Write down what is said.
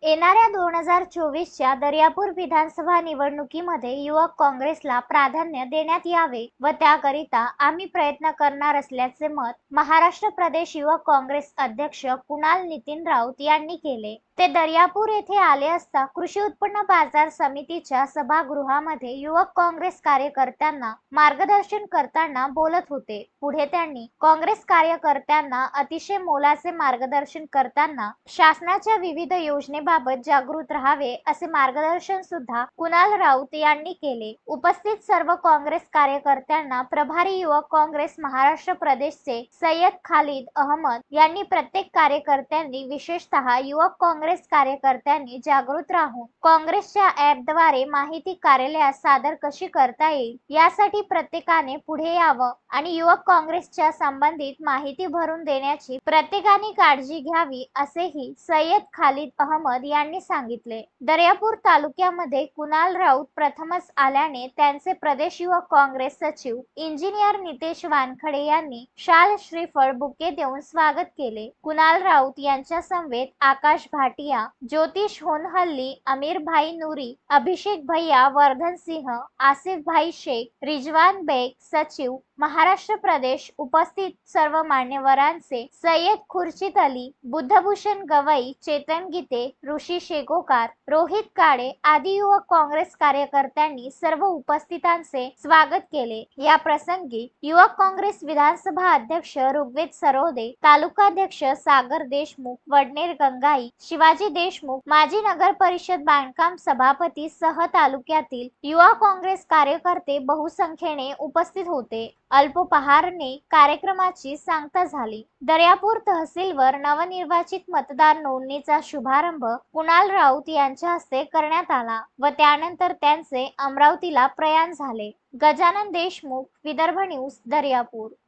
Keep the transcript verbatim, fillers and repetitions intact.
येणाऱ्या दोन हजार चोवीसच्या दर्यापूर विधानसभा निवडणुकीमध्ये युवक काँग्रेसला प्राधान्य देण्यात यावे व त्याकरिता आम्ही प्रयत्न करणार असल्याचे मत महाराष्ट्र प्रदेश युवक काँग्रेस अध्यक्ष कुणाल नितीन राऊत यांनी केले। ते दर्यापूर येथे आले असता कृषी उत्पन्न बाजार समितीच्या सभागृहामध्ये युवक काँग्रेस कार्यकर्त्यांना मार्गदर्शन करताना बोलत होते। पुढे त्यांनी काँग्रेस कार्यकर्त्यांना अतिशय मोलाचे मार्गदर्शन करताना शासनाच्या विविध योजनेबाबत जागृत राहावे असे मार्गदर्शन सुद्धा कुणाल राऊत यांनी केले। उपस्थित सर्व काँग्रेस कार्यकर्त्यांना प्रभारी युवक काँग्रेस महाराष्ट्र प्रदेशचे सय्यद खालिद अहमद यांनी प्रत्येक कार्यकर्त्यांनी विशेषतः युवक काँग्रेस कार्यकर्त्यांनी जागृत राहून काँग्रेसच्या ॲपद्वारे माहिती कार्यालयात सादर कशी करता येईल यासाठी प्रत्येकाने पुढे यावं आणि युवक काँग्रेसच्या संबंधित माहिती भरून देण्याची प्रत्येकाने काळजी घ्यावी असेही सय्यद खालिद अहमद यांनी सांगितले। दर्यापूर तालुक्यामध्ये कुणाल राऊत प्रथमच आल्याने त्यांचे प्रदेश युवक काँग्रेस सचिव इंजिनियर नितेश वानखडे यांनी शाल श्रीफळ बुके देऊन स्वागत केले। कुणाल राऊत यांच्या समवेत आकाश भाटिया, ज्योतिष होनहल्ली, अमीर भाई नूरी, अभिषेक भैया, वर्धन सिंह, आसिफ भाई शेख, रिजवान बेग, सचिव महाराष्ट्र प्रदेश उपस्थित सर्व मान्यवरांचे सय्यद खुर्शीद अली, बुद्धभूषण गवई, चेतन गीते, ऋषी शेगोकार, रोहित काळे आदी युवक काँग्रेस कार्यकर्त्यांनी सर्व उपस्थितांचे स्वागत केले। या प्रसंगी युवक काँग्रेस विधानसभा अध्यक्ष ऋग्वेद सरोदे, तालुकाध्यक्ष सागर देशमुख, वडनेर गंगाई, शिवाजी देशमुख, माजी नगर परिषद बांधकाम सभापती सह तालुक्यातील युवा काँग्रेस कार्यकर्ते बहुसंख्येने उपस्थित होते। अल्पोपहाराने कार्यक्रमाची सांगता झाली। दर्यापूर तहसीलवर नवनिर्वाचित मतदार नोंदणीचा शुभारंभ कुणाल राऊत यांच्या हस्ते करण्यात आला व त्यानंतर त्यांचे अमरावतीला प्रयाण झाले। गजानन देशमुख, विदर्भ न्यूज, दर्यापूर।